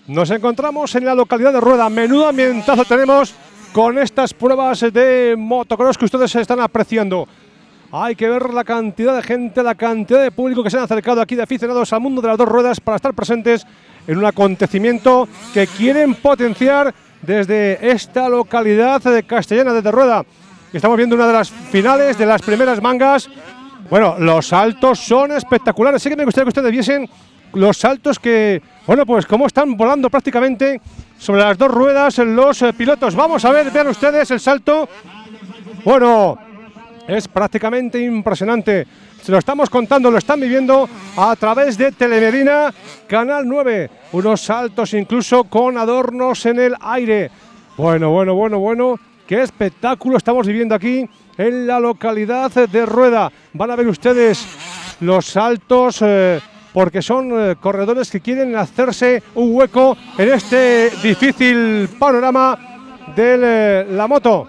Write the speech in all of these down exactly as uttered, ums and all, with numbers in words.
Nos encontramos en la localidad de Rueda. Menudo ambientazo tenemos con estas pruebas de motocross que ustedes están apreciando. Hay que ver la cantidad de gente, la cantidad de público que se han acercado aquí de aficionados al mundo de las dos ruedas para estar presentes en un acontecimiento que quieren potenciar desde esta localidad de Castellana de Rueda. Estamos viendo una de las finales de las primeras mangas. Bueno, los saltos son espectaculares. Sí que me gustaría que ustedes viesen los saltos que, bueno, pues cómo están volando prácticamente sobre las dos ruedas los eh, pilotos. Vamos a ver, vean ustedes el salto. Bueno, es prácticamente impresionante. Se lo estamos contando, lo están viviendo a través de Telemedina, Canal nueve. Unos saltos incluso con adornos en el aire. Bueno, bueno, bueno, bueno. Qué espectáculo estamos viviendo aquí en la localidad de Rueda. Van a ver ustedes los saltos, eh, porque son eh, corredores que quieren hacerse un hueco en este difícil panorama de eh, la moto.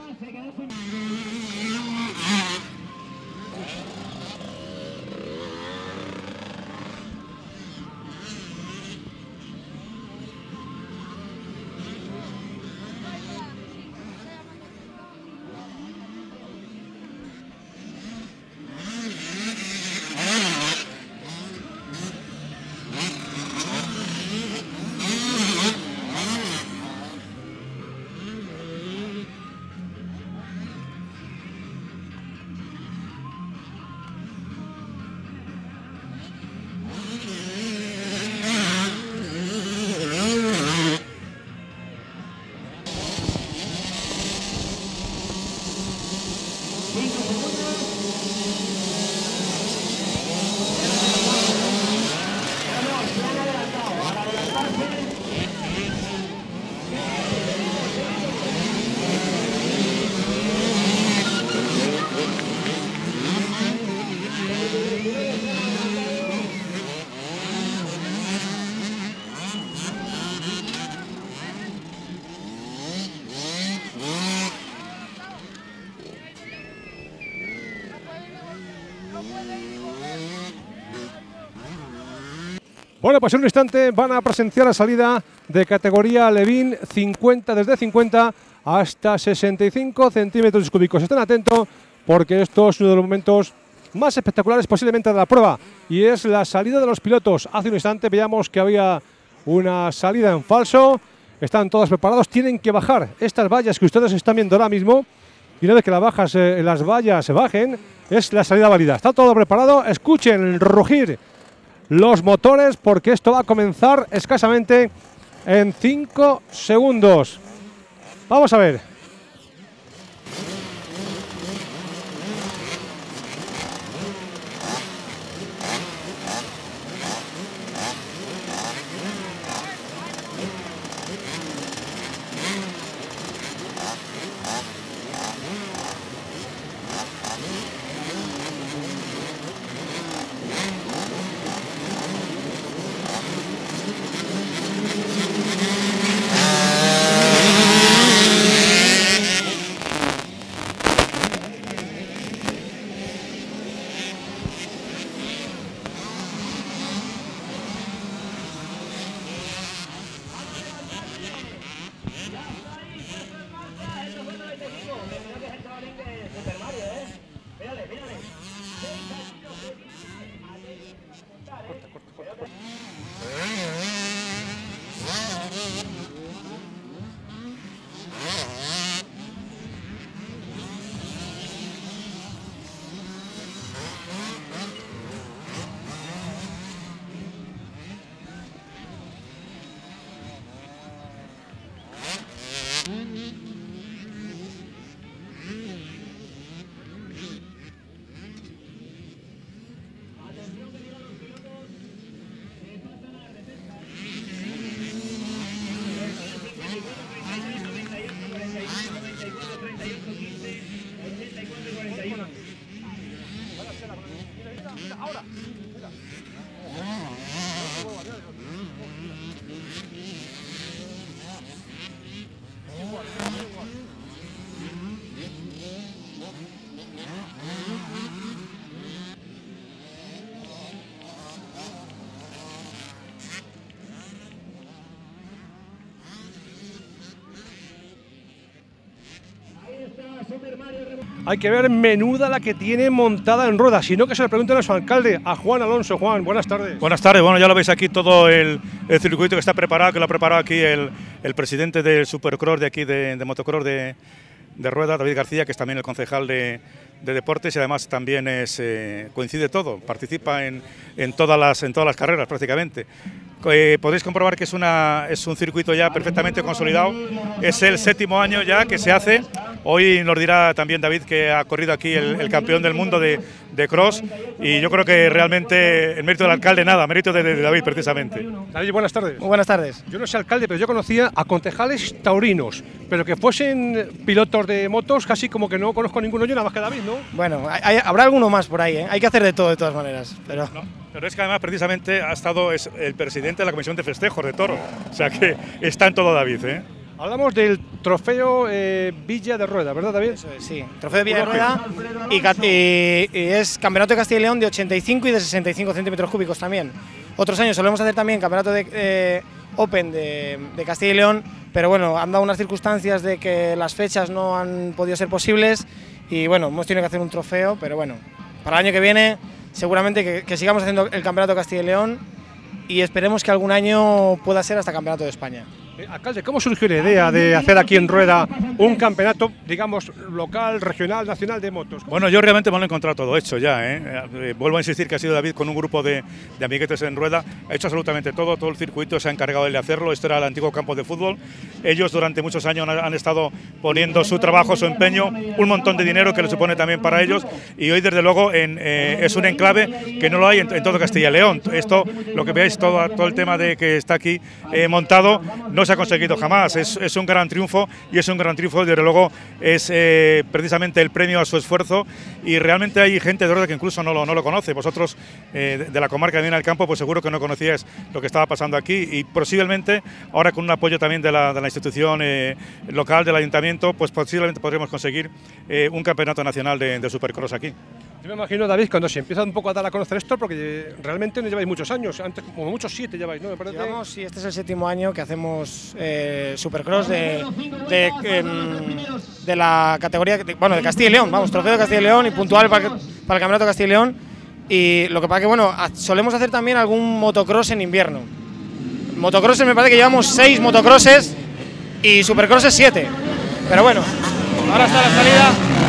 Bueno, pues en un instante van a presenciar la salida de categoría Levin cincuenta, desde cincuenta hasta sesenta y cinco centímetros cúbicos. Estén atentos porque esto es uno de los momentos más espectaculares posiblemente de la prueba y es la salida de los pilotos. Hace un instante veíamos que había una salida en falso. Están todos preparados, tienen que bajar estas vallas que ustedes están viendo ahora mismo y una vez que las, bajas, eh, las vallas se bajen es la salida válida. Está todo preparado, escuchen rugir los motores porque esto va a comenzar escasamente en cinco segundos. Vamos a ver. Hay que ver menuda la que tiene montada en rueda, si no que se le pregunten a su alcalde, a Juan Alonso. Juan, buenas tardes. Buenas tardes, bueno, ya lo veis aquí todo el, el circuito que está preparado, que lo ha preparado aquí el, el presidente del Supercross de aquí, de, de motocross de, de rueda, David García, que es también el concejal de, de deportes y además también es, eh, coincide todo, participa en, en, todas las, en todas las carreras prácticamente. Eh, podéis comprobar que es, una, es un circuito ya perfectamente consolidado, es el séptimo año ya que se hace. Hoy nos dirá también David que ha corrido aquí el, el campeón del mundo de, de cross y yo creo que realmente el mérito del alcalde nada, mérito de, de David precisamente. David, buenas tardes. Muy buenas tardes. Yo no soy alcalde, pero yo conocía a concejales taurinos, pero que fuesen pilotos de motos casi como que no conozco a ninguno yo, nada más que David, ¿no? Bueno, hay, habrá alguno más por ahí, ¿eh? Hay que hacer de todo de todas maneras, pero... No, pero es que además precisamente ha estado es el presidente de la comisión de festejos de Toro, o sea que está en todo David, ¿eh? Hablamos del trofeo eh, Villa de Rueda, ¿verdad, David? Eso es, sí, trofeo de Villa de Rueda y, y, y es campeonato de Castilla y León de ochenta y cinco y de sesenta y cinco centímetros cúbicos también. Otros años solemos hacer también campeonato de eh, Open de, de Castilla y León, pero bueno, han dado unas circunstancias de que las fechas no han podido ser posibles y bueno, hemos tenido que hacer un trofeo, pero bueno, para el año que viene seguramente que, que sigamos haciendo el campeonato de Castilla y León y esperemos que algún año pueda ser hasta campeonato de España. Eh, alcalde, ¿cómo surgió la idea de hacer aquí en Rueda un campeonato, digamos, local, regional, nacional de motos? Bueno, yo realmente me lo he encontrado todo hecho ya, ¿eh? Eh, vuelvo a insistir que ha sido David con un grupo de, de amiguetes en Rueda, ha hecho absolutamente todo, todo el circuito se ha encargado de hacerlo, esto era el antiguo campo de fútbol, ellos durante muchos años han, han estado poniendo su trabajo, su empeño, un montón de dinero que le supone también para ellos y hoy desde luego en, eh, es un enclave que no lo hay en, en todo Castilla y León. Esto, lo que veáis, todo, todo el tema de que está aquí eh, montado, no se ha conseguido jamás, es, es un gran triunfo y es un gran triunfo, desde luego es eh, precisamente el premio a su esfuerzo y realmente hay gente de Rueda que incluso no lo, no lo conoce. Vosotros eh, de, de la comarca que viene al campo pues seguro que no conocíais lo que estaba pasando aquí y posiblemente ahora con un apoyo también de la, de la institución eh, local, del ayuntamiento, pues posiblemente podremos conseguir eh, un campeonato nacional de, de Supercross aquí. Yo me imagino, David, cuando se empieza un poco a dar a conocer esto, porque realmente no lleváis muchos años, antes como muchos siete lleváis, ¿no? Me parece. Llevamos, sí, este es el séptimo año que hacemos eh, Supercross de, de, eh, de la categoría, de, bueno, de Castilla y León, vamos, trofeo de Castilla y León y puntual para, para el campeonato de Castilla y León. Y lo que pasa que, bueno, solemos hacer también algún motocross en invierno. Motocrosses me parece que llevamos seis motocrosses y Supercrosses siete. Pero bueno, ahora está la salida.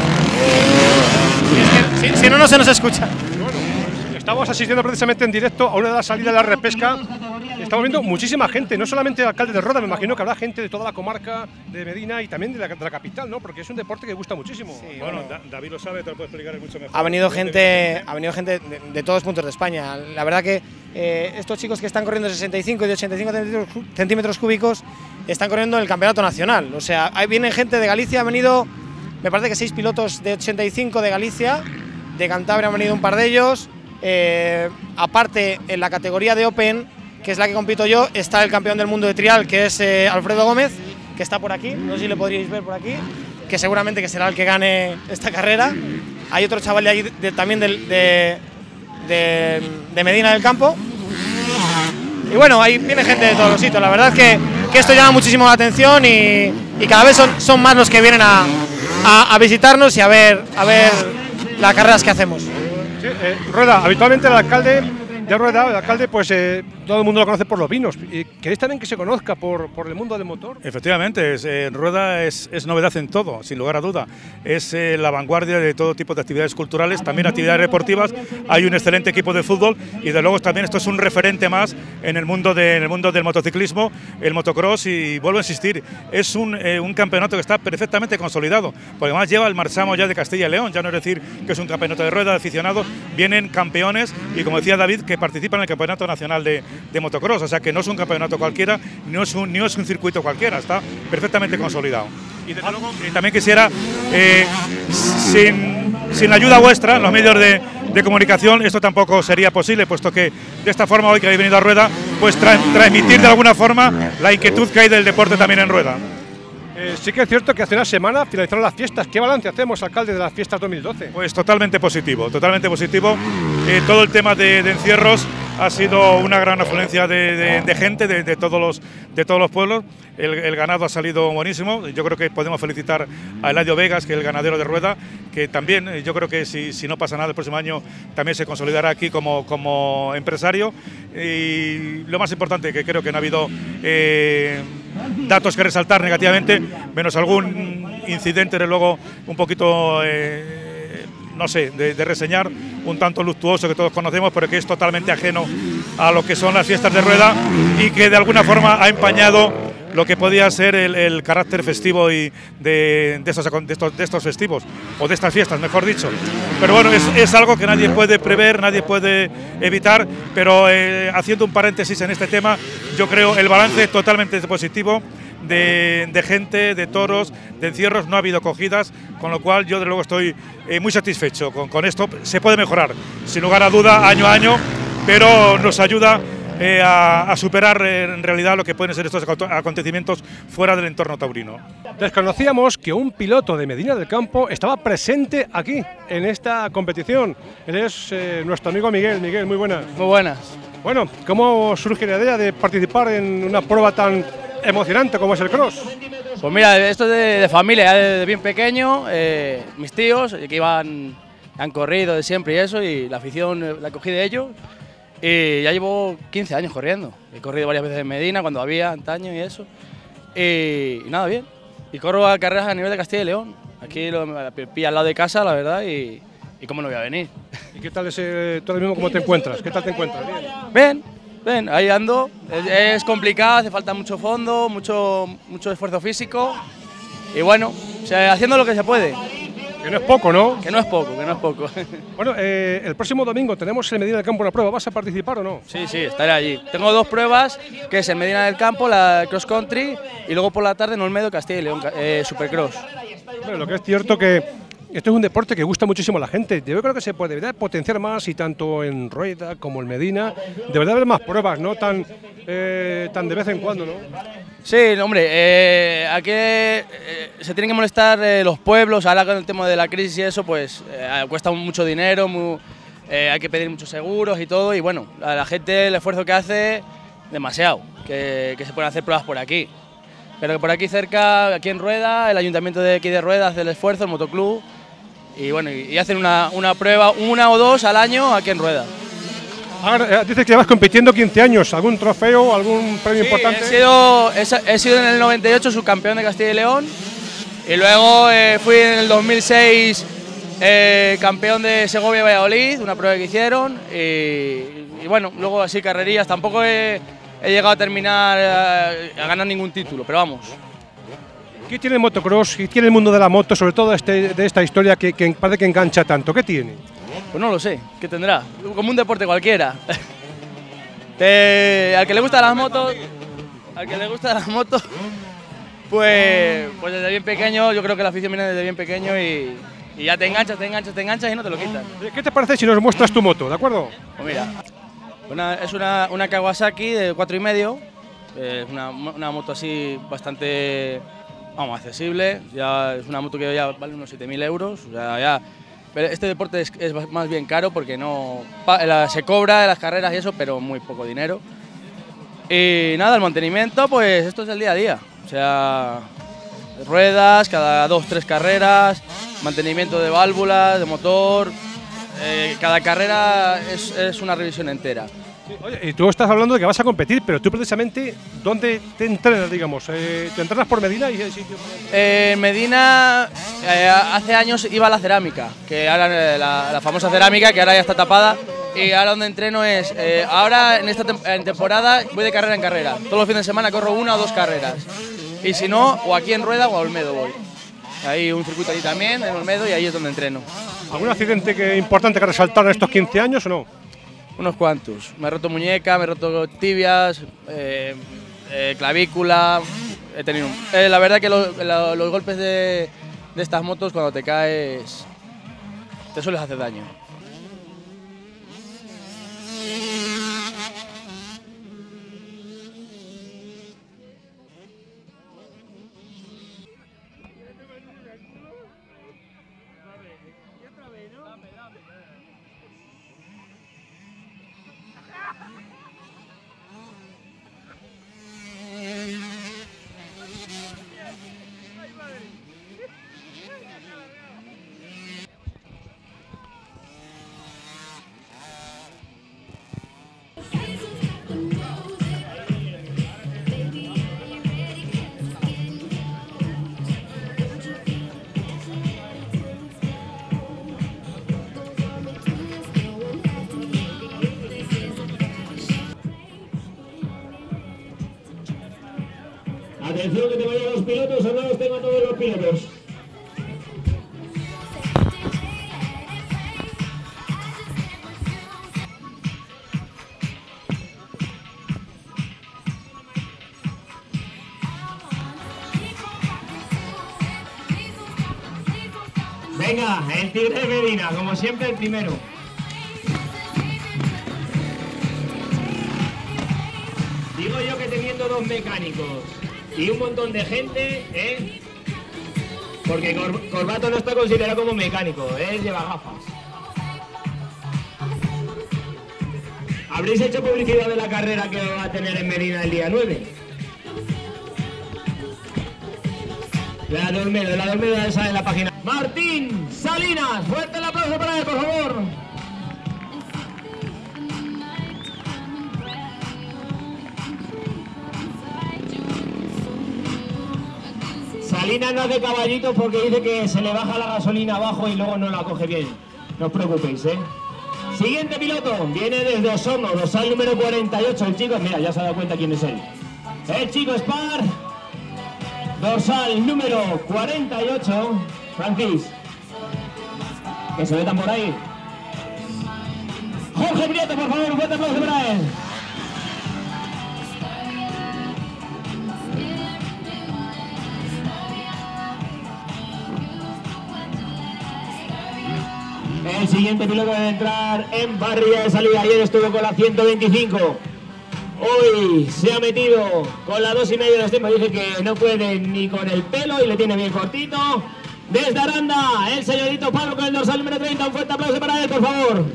Si, si no, no se nos escucha. Bueno, estamos asistiendo precisamente en directo a una de las salidas de la repesca. Estamos viendo muchísima gente, no solamente el alcalde de Roda, me imagino que habrá gente de toda la comarca de Medina y también de la, de la capital, ¿no? Porque es un deporte que gusta muchísimo. Sí, bueno, bueno, David lo sabe, te lo puede explicar mucho mejor. Ha venido gente, ha venido gente de, de todos puntos de España. La verdad que eh, estos chicos que están corriendo sesenta y cinco y de ochenta y cinco centímetros cúbicos están corriendo en el campeonato nacional. O sea, ahí viene gente de Galicia, ha venido, me parece que seis pilotos de ochenta y cinco de Galicia, de Cantabria han venido un par de ellos. Eh, aparte, en la categoría de Open, que es la que compito yo, está el campeón del mundo de trial, que es eh, Alfredo Gómez, que está por aquí, no sé si le podríais ver por aquí, que seguramente que será el que gane esta carrera. Hay otro chaval de ahí, de, también de, de, de, de Medina del Campo. Y bueno, ahí viene gente de todos los sitios, la verdad es que, que esto llama muchísimo la atención y, y cada vez son, son más los que vienen a, a, a visitarnos y a ver, a ver las carreras que hacemos. Sí, eh, Rueda, habitualmente el alcalde de Rueda, el alcalde, pues eh, todo el mundo lo conoce por los vinos. ¿Queréis también que se conozca por, por el mundo del motor? Efectivamente, es, eh, Rueda es, es novedad en todo, sin lugar a duda. Es eh, la vanguardia de todo tipo de actividades culturales, también actividades deportivas. Hay un excelente equipo de fútbol y de luego también esto es un referente más en el mundo, de, en el mundo del motociclismo, el motocross, y vuelvo a insistir, es un, eh, un campeonato que está perfectamente consolidado, porque además lleva el Marsamo ya de Castilla y León, ya no es decir que es un campeonato de Rueda de aficionados, vienen campeones y, como decía David, que participan en el campeonato nacional de, de motocross, o sea que no es un campeonato cualquiera, no es un, no es un circuito cualquiera, está perfectamente consolidado. Y desde luego, eh, también quisiera, eh, sin, sin ayuda vuestra, los medios de, de comunicación, esto tampoco sería posible, puesto que de esta forma, hoy que habéis venido a Rueda, pues tra transmitir de alguna forma la inquietud que hay del deporte también en Rueda. Eh, sí que es cierto que hace una semana finalizaron las fiestas. ¿Qué balance hacemos, alcalde, de las fiestas dos mil doce? Pues totalmente positivo, totalmente positivo. Eh, todo el tema de, de encierros ha sido una gran afluencia de, de, de gente de, de, todos los, de todos los pueblos. El, el ganado ha salido buenísimo. Yo creo que podemos felicitar a Eladio Vegas, que es el ganadero de Rueda, que también, yo creo que si, si no pasa nada el próximo año, también se consolidará aquí como, como empresario. Y lo más importante, que creo que no ha habido eh, datos que resaltar negativamente, menos algún incidente, de luego, un poquito, eh, no sé, de, de reseñar, un tanto luctuoso que todos conocemos, pero que es totalmente ajeno a lo que son las fiestas de Rueda y que de alguna forma ha empañado lo que podía ser el, el carácter festivo y de, de, estos, de, estos, de estos festivos, o de estas fiestas, mejor dicho. Pero bueno, es, es algo que nadie puede prever, nadie puede evitar, pero eh, haciendo un paréntesis en este tema, yo creo el balance totalmente positivo. De, de gente, de toros, de encierros, no ha habido cogidas, con lo cual yo de luego estoy eh, muy satisfecho con, con esto. Se puede mejorar, sin lugar a duda, año a año, pero nos ayuda eh, a, a superar eh, en realidad lo que pueden ser estos acontecimientos fuera del entorno taurino. Desconocíamos que un piloto de Medina del Campo estaba presente aquí, en esta competición. Él es eh, nuestro amigo Miguel. Miguel, muy buenas. Muy buenas. Bueno, ¿cómo surge la idea de participar en una prueba tan emocionante como es el cross? Pues mira, esto es de, de familia, desde bien pequeño, eh, mis tíos que iban, han corrido de siempre y eso, y la afición la cogí de ellos, y ya llevo quince años corriendo. He corrido varias veces en Medina, cuando había, antaño y eso, y, y nada, bien. Y corro a carreras a nivel de Castilla y León, aquí lo pilla al lado de casa, la verdad, y, y cómo no voy a venir. ¿Y qué tal ese, tú ahora mismo cómo te encuentras? ¿Qué tal te encuentras? Bien. Bien. Ven, ahí ando, es, es complicado, hace falta mucho fondo, mucho, mucho esfuerzo físico y bueno, o sea, haciendo lo que se puede. Que no es poco, ¿no? Que no es poco, que no es poco. Bueno, eh, el próximo domingo tenemos en Medina del Campo una prueba, ¿vas a participar o no? Sí, sí, estaré allí. Tengo dos pruebas, que es en Medina del Campo, la cross country, y luego por la tarde en Olmedo, Castilla y León, eh, supercross. Bueno, lo que es cierto que esto es un deporte que gusta muchísimo a la gente. Yo creo que se puede debería potenciar más, y tanto en Rueda como en Medina debería haber más pruebas, no tan, eh, tan de vez en cuando, ¿no? Sí, hombre, eh, aquí eh, se tienen que molestar eh, los pueblos, ahora con el tema de la crisis y eso, pues eh, cuesta mucho dinero, muy, eh, hay que pedir muchos seguros y todo, y bueno, a la gente el esfuerzo que hace, demasiado, que, que se pueden hacer pruebas por aquí. Pero que por aquí cerca, aquí en Rueda, el ayuntamiento de aquí de Rueda hace el esfuerzo, el motoclub, y bueno, y, y hacen una, una prueba, una o dos al año aquí en Rueda. Ahora, eh, dices que llevas compitiendo quince años, ¿algún trofeo, algún premio Sí, importante? He sido, he, he sido en el noventa y ocho subcampeón de Castilla y León, y luego eh, fui en el dos mil seis eh, campeón de Segovia y Valladolid, una prueba que hicieron, y, y bueno, luego así carrerías, tampoco he, he llegado a terminar, a, a ganar ningún título, pero vamos. ¿Qué tiene el motocross? ¿Qué tiene el mundo de la moto, sobre todo este, de esta historia que, que parece que engancha tanto? ¿Qué tiene? Pues no lo sé, ¿qué tendrá? Como un deporte cualquiera. eh, al que le gustan las motos, al que le gustan las motos, pues, pues desde bien pequeño, yo creo que la afición viene desde bien pequeño y, y ya te enganchas, te enganchas, te enganchas y no te lo quitan. ¿Qué te parece si nos muestras tu moto, de acuerdo? Pues mira, una, es una, una Kawasaki de cuatro y medio, es una, una moto así bastante, vamos, accesible, ya es una moto que ya vale unos siete mil euros, o sea, ya. Pero este deporte es, es más bien caro porque no se cobra en las carreras y eso, pero muy poco dinero. Y nada, el mantenimiento, pues esto es el día a día. O sea, ruedas, cada dos, tres carreras, mantenimiento de válvulas, de motor. Eh, cada carrera es, es una revisión entera. Oye, y tú estás hablando de que vas a competir, pero tú precisamente, ¿dónde te entrenas, digamos? Eh, ¿Te entrenas por Medina? Y sitio? Eh, en Medina, eh, hace años iba a la cerámica, que ahora la, la famosa cerámica, que ahora ya está tapada, y ahora donde entreno es, eh, ahora en esta tem en temporada voy de carrera en carrera, todos los fines de semana corro una o dos carreras, y si no, o aquí en Rueda o a Olmedo voy. Hay un circuito allí también, en Olmedo, y ahí es donde entreno. ¿Algún accidente que, importante que resaltar en estos quince años o no? Unos cuantos. Me he roto muñeca, me he roto tibias, eh, eh, clavícula. He tenido. Eh, la verdad que lo, lo, los golpes de, de estas motos, cuando te caes, te sueles hacer daño. Atención que te vayan los pilotos, o no los tengo a todos los pilotos. Venga, el Tigre de Medina, como siempre el primero. Digo yo que teniendo dos mecánicos y un montón de gente, ¿eh? Porque Cor Corbato no está considerado como mecánico, ¿eh? Lleva gafas. ¿Habréis hecho publicidad de la carrera que va a tener en Medina el día nueve? La de Olmedo, la de Olmedo esa en la página. Martín Salinas, fuerte el aplauso para él, por favor. Salinas no hace caballitos porque dice que se le baja la gasolina abajo y luego no la coge bien. No os preocupéis, ¿eh? Siguiente piloto, viene desde Osorno, dorsal número cuarenta y ocho. El chico, mira, ya se ha dado cuenta quién es él. El chico Spar, dorsal número cuarenta y ocho. Francis, que se metan por ahí. Jorge Prieto, por favor, un fuerte aplauso para él. El siguiente piloto debe entrar en parrilla de salida. Ayer estuvo con la ciento veinticinco. Hoy se ha metido con la dos y medio de los tiempos. Dice que no puede ni con el pelo y le tiene bien cortito. Desde Aranda, el señorito Pablo con el dorsal número treinta. Un fuerte aplauso para él, por favor.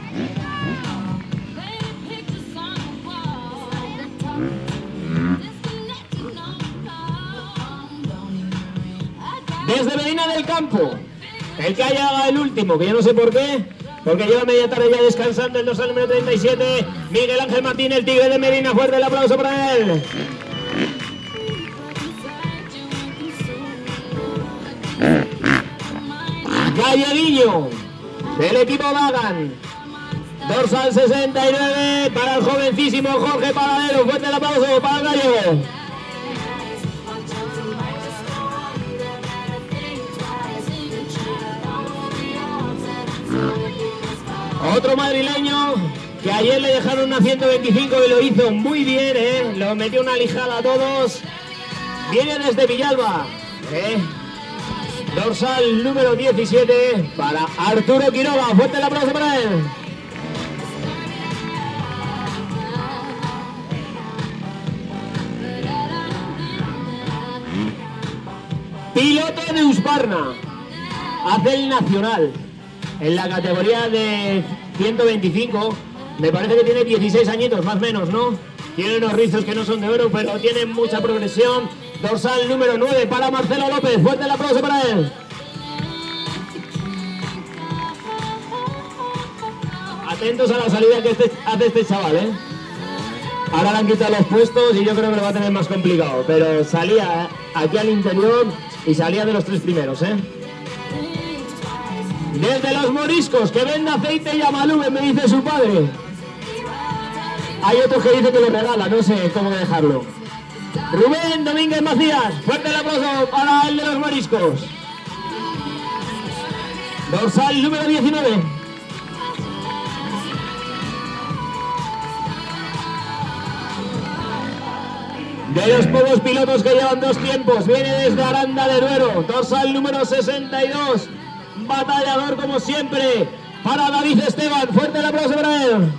Desde Medina del Campo, el que haya el último, que yo no sé por qué, porque lleva media tarde ya descansando, el dorsal número treinta y siete, Miguel Ángel Martín, el Tigre de Medina. Fuerte el aplauso para él. Galleguillo, del equipo Vagan, dorsal sesenta y nueve, para el jovencísimo Jorge Paladero. Fuerte el aplauso para el gallego. Otro madrileño que ayer le dejaron una ciento veinticinco y lo hizo muy bien, ¿eh? Lo metió una lijada a todos. Viene desde Villalba, ¿eh? Dorsal número diecisiete para Arturo Quiroga. Fuerte el aplauso para él. Piloto de Husqvarna, hace el nacional en la categoría de ciento veinticinco. Me parece que tiene dieciséis añitos, más o menos, ¿no? Tiene unos rizos que no son de oro, pero tiene mucha progresión. Dorsal número nueve para Marcelo López. Fuerte el aplauso para él. Atentos a la salida que este, hace este chaval, ¿eh? Ahora le han quitado los puestos y yo creo que lo va a tener más complicado. Pero salía aquí al interior y salía de los tres primeros, ¿eh? Desde Los Moriscos, que vende aceite y amalume, me dice su padre. Hay otros que dicen que lo regala, no sé cómo dejarlo. Rubén Domínguez Macías, fuerte el aplauso para el de Los Moriscos. Dorsal número diecinueve. De los pocos pilotos que llevan dos tiempos, viene desde Aranda de Duero, dorsal número sesenta y dos. Batallador como siempre para David Esteban. Fuerte el aplauso para él.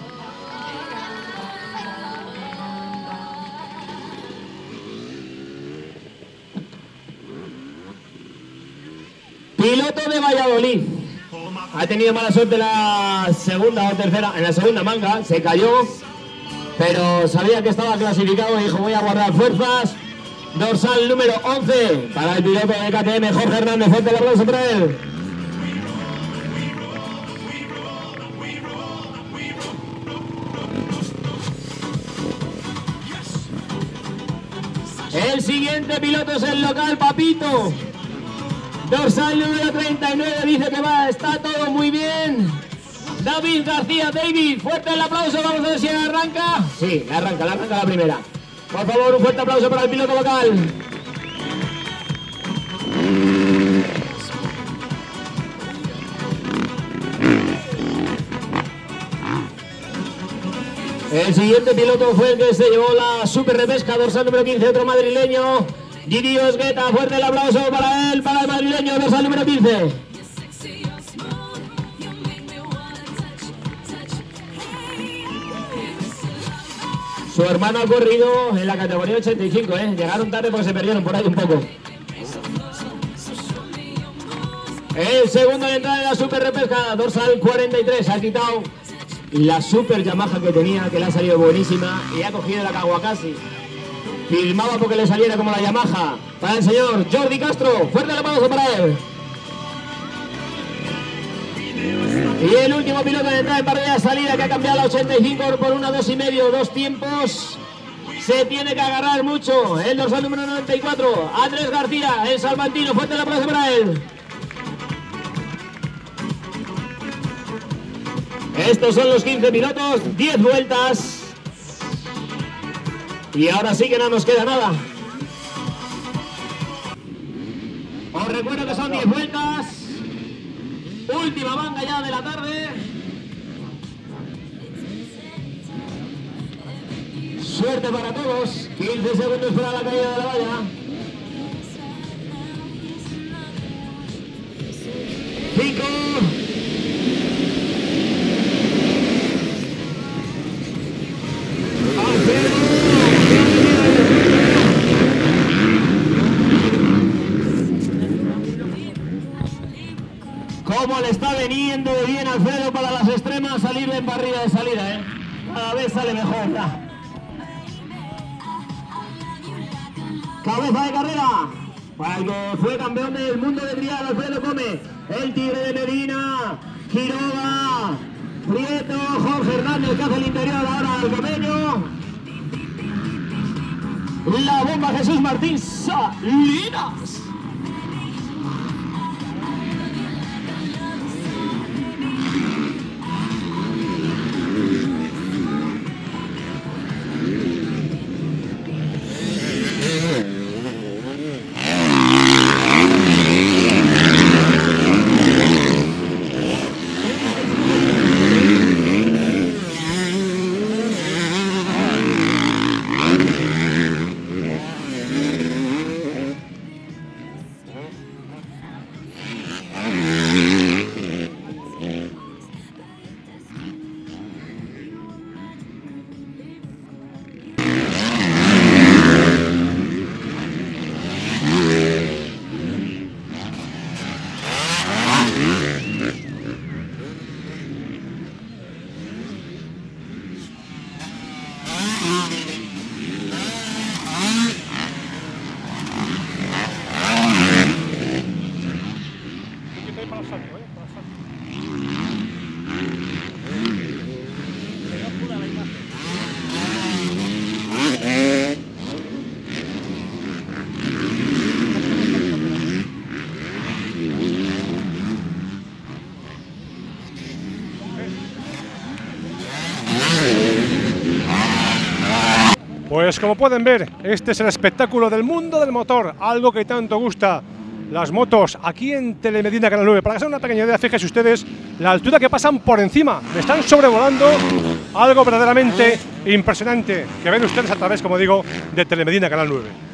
Piloto de Valladolid. Ha tenido mala suerte en la segunda o tercera, en la segunda manga, se cayó, pero sabía que estaba clasificado y dijo voy a guardar fuerzas. Dorsal número once para el piloto de K T M, Jorge Hernández. Fuerte el aplauso para él. El siguiente piloto es el local Papito. Dorsal número treinta y nueve, dice que va, está todo muy bien. David García, David, fuerte el aplauso, vamos a ver si arranca. Sí, arranca, arranca la primera. Por favor, un fuerte aplauso para el piloto local. El siguiente piloto fue el que se llevó la super repesca, dorsal número quince, otro madrileño, Gigi Osgueta. Fuerte el aplauso para él, para el madrileño, dorsal número quince. Su hermano ha corrido en la categoría ochenta y cinco, ¿eh? Llegaron tarde porque se perdieron por ahí un poco. El segundo de entrada de la super repesca, dorsal cuarenta y tres, ha quitado la super Yamaha que tenía, que le ha salido buenísima, y ha cogido la Kawasaki. Filmaba porque le saliera como la Yamaha. Para el señor Jordi Castro, fuerte el aplauso para él. Y el último piloto de entrada en parrilla de salida, que ha cambiado la ochenta y cinco por una dos y medio, dos tiempos. Se tiene que agarrar mucho. El dorsal número noventa y cuatro, Andrés García, el salmantino. Fuerte el aplauso para él. Estos son los quince pilotos, diez vueltas. Y ahora sí que no nos queda nada. Os recuerdo que son diez vueltas. Última banda ya de la tarde. Suerte para todos. quince segundos para la caída de la valla. cinco. Cómo le está viniendo de bien Alfredo para las extremas salir en parrilla de salida, ¿eh? Cada vez sale mejor, ya. Cabeza de carrera para el que fue campeón del mundo de trial, Alfredo Come, el Tigre de Medina, Quiroga, Prieto, Jorge Hernández, que hace el interior ahora al camello. La bomba Jesús Martín Salinas. Pues como pueden ver, este es el espectáculo del mundo del motor, algo que tanto gusta las motos aquí en Telemedina Canal nueve. Para que sea una pequeña idea, fíjense ustedes la altura que pasan por encima, me están sobrevolando, algo verdaderamente impresionante que ven ustedes a través, como digo, de Telemedina Canal nueve.